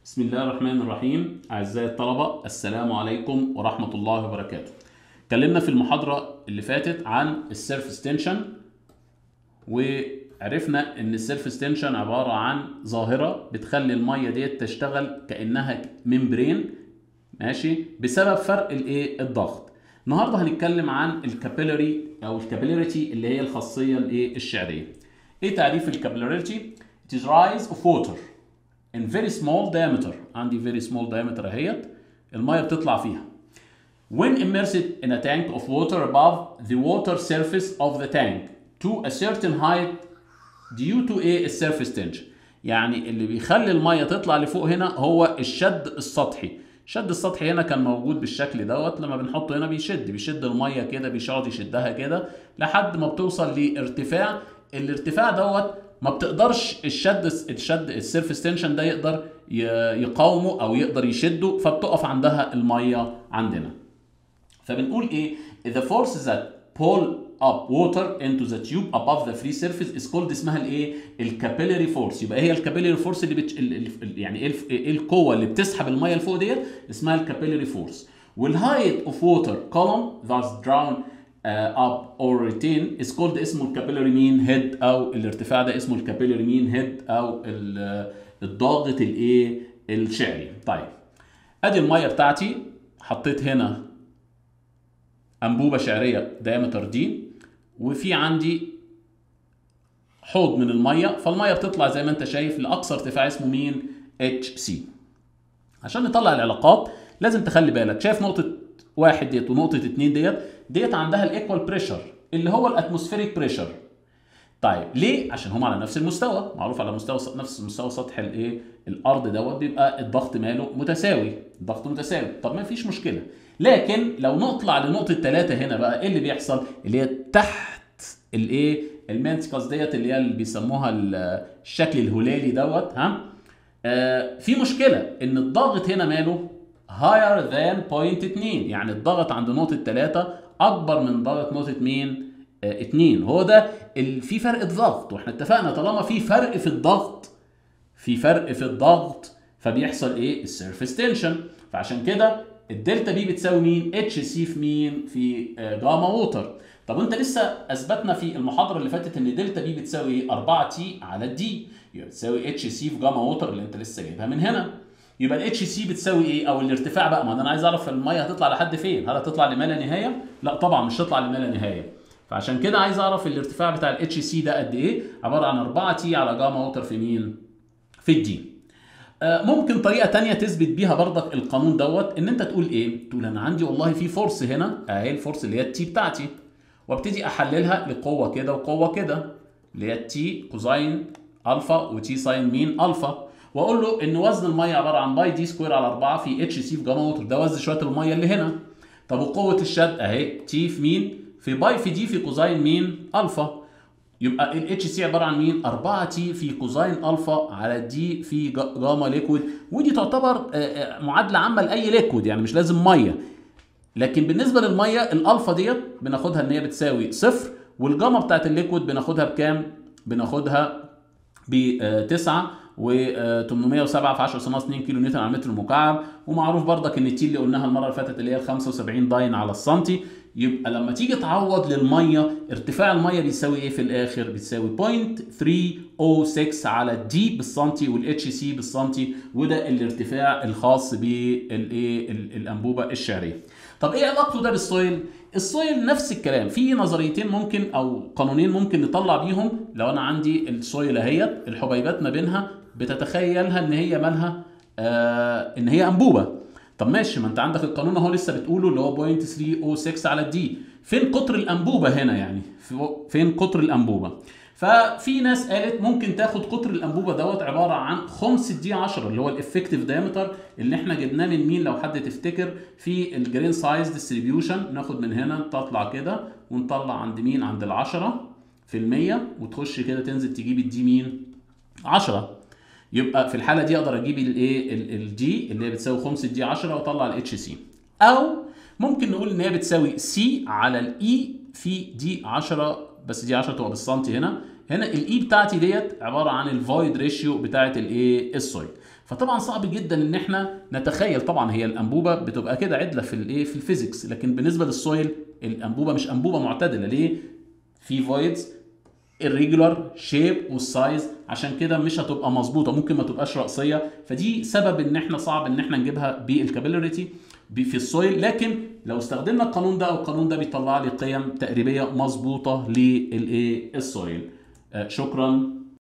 بسم الله الرحمن الرحيم. أعزائي الطلبة، السلام عليكم ورحمة الله وبركاته. اتكلمنا في المحاضرة اللي فاتت عن السيرفيس تنشن، وعرفنا إن السيرفيس تنشن عبارة عن ظاهرة بتخلي المية ديت تشتغل كأنها ممبرين، ماشي، بسبب فرق الضغط. النهارده هنتكلم عن الكابيلاري أو الكابيلاريتي اللي هي الخاصية الشعرية. إيه تعريف الكابيلاريتي؟ It is rise of water in very small diameter. عندي very small diameter اهيت الميه بتطلع فيها. When immersed in a tank of water above the water surface of the tank to a certain height due to a surface tension. يعني اللي بيخلي الميه تطلع لفوق هنا هو الشد السطحي. الشد السطحي هنا كان موجود بالشكل دوت، لما بنحطه هنا بيشد الميه كده، بيقعد يشدها كده لحد ما بتوصل لارتفاع. الارتفاع دوت ما بتقدرش الشد السيرفيس تنشن ده يقدر يقاومه او يقدر يشده، فبتقف عندها الميه عندنا. فبنقول ايه؟ the forces that pull up water into the tube above the free surface is called اسمها الايه؟ الكابيلاري فورس. يبقى هي الكابيلاري فورس اللي يعني ايه القوه اللي بتسحب الميه لفوق ديت اسمها الكابيلاري فورس. والهايت اوف ووتر column thus drawn up or retain is called اسمه الكابيلاري مين هيد، او الارتفاع ده اسمه الكابيلاري مين هيد او الضاغط الشعري. طيب ادي الميه بتاعتي، حطيت هنا انبوبه شعريه دايمتر دي، وفي عندي حوض من الميه، فالميه بتطلع زي ما انت شايف لاقصى ارتفاع اسمه مين؟ اتش سي. عشان نطلع العلاقات لازم تخلي بالك، شايف نقطه واحد ديت ونقطه اتنين ديت عندها الايكوال بريشر اللي هو الاتموسفيريك بريشر. طيب ليه؟ عشان هم على نفس المستوى، معروف على نفس مستوى سطح الارض دوت بيبقى الضغط ماله متساوي، الضغط متساوي. طب ما فيش مشكله، لكن لو نطلع لنقطه 3 هنا بقى ايه اللي بيحصل؟ اللي هي تحت المنسكس ديت اللي هي اللي بيسموها الشكل الهلالي دوت، في مشكله ان الضغط هنا ماله higher than point 2، يعني الضغط عند نقطه 3 اكبر من ضغط نقطه مين؟ 2. هو ده في فرق الضغط، واحنا اتفقنا طالما في فرق في الضغط فبيحصل ايه؟ السيرفيس تنشن. فعشان كده الدلتا بي بتساوي مين؟ اتش سي في مين؟ في جاما ووتر. طب انت لسه اثبتنا في المحاضره اللي فاتت ان دلتا بي بتساوي ايه؟ 4 تي على دي، يبقى بتساوي اتش سي في جاما ووتر اللي انت لسه جايبها من هنا. يبقى الاتش سي بتساوي ايه؟ او الارتفاع بقى، ما انا عايز اعرف الميه هتطلع لحد فين؟ هل هتطلع لما لا نهايه؟ لا طبعا مش هتطلع لما لا نهايه. فعشان كده عايز اعرف الارتفاع بتاع الاتش سي ده قد ايه؟ عباره عن 4 تي على جاما ووتر في مين؟ في الدي. ممكن طريقه ثانيه تثبت بيها برضك القانون دوت، ان انت تقول ايه؟ تقول انا عندي والله في فورس هنا اهي، الفورس اللي هي التي بتاعتي، وابتدي احللها لقوه كده وقوه كده اللي هي التي كوزاين الفا وتي ساين مين؟ الفا، واقول له ان وزن الميه عباره عن باي دي سكوير على 4 في اتش سي في جاما ووتر، ده وزن شويه الميه اللي هنا. طب وقوه الشد اهي تي في مين؟ في باي في دي في كوزاين مين؟ الفا. يبقى الاتش سي عباره عن مين؟ 4 تي في كوزاين الفا على دي في جاما ليكويد، ودي تعتبر معادله عامه لاي ليكويد، يعني مش لازم ميه. لكن بالنسبه للميه الالفا ديت بناخدها ان هي بتساوي صفر، والجاما بتاعت الليكويد بناخدها بكام؟ بناخدها ب 9 و807 في 10 ناقص 2 كيلو نيوتن على المتر المكعب. ومعروف برضك ان التي اللي قلناها المره اللي فاتت اللي هي 75 داين على السنتي. يبقى لما تيجي تعوض للميه، ارتفاع الميه بيساوي ايه في الاخر؟ بيساوي 0.306 على الدي بالسنتي والاتش سي بالسنتي، وده الارتفاع الخاص بالانبوبه الشعريه. طب ايه علاقته ده بالسويل؟ السويل نفس الكلام، في نظريتين ممكن او قانونين ممكن نطلع بيهم. لو انا عندي السويل اهيت الحبيبات ما بينها بتتخيلها ان هي مالها ان هي انبوبه. طب ماشي، ما انت عندك القانون اهو لسه بتقوله اللي هو 0.306 على الدي. فين قطر الانبوبه هنا؟ يعني فين قطر الانبوبه؟ ففي ناس قالت ممكن تاخد قطر الانبوبه دوت عباره عن خمس دي 10 اللي هو الافكتيف دايمتر اللي احنا جبناه من مين لو حد تفتكر في الجرين سايز ديستريبيوشن. ناخد من هنا تطلع كده ونطلع عند مين؟ عند ال10%، وتخش كده تنزل تجيب الدي مين؟ 10. يبقى في الحاله دي اقدر اجيب الايه؟ الدي اللي هي بتساوي 5 دي 10 واطلع الاتش سي. او ممكن نقول ان هي بتساوي سي على الاي في دي 10، بس دي 10 تبقى بالسنتي هنا. هنا الاي بتاعتي ديت عباره عن الفويد ريشيو بتاعت الايه؟ السويل. فطبعا صعب جدا ان احنا نتخيل. طبعا هي الانبوبه بتبقى كده عدله في الايه في الفيزيكس، لكن بالنسبه للسويل الانبوبه مش انبوبه معتدله. ليه؟ في فويدز الريجولار شيب والسايز، عشان كده مش هتبقى مظبوطه، ممكن ما تبقاش رأسيه. فدي سبب ان احنا صعب ان احنا نجيبها بالكابيلاريتي في السويل. لكن لو استخدمنا القانون ده او القانون ده بيطلع لي قيم تقريبيه مظبوطه للايه السويل. شكرا.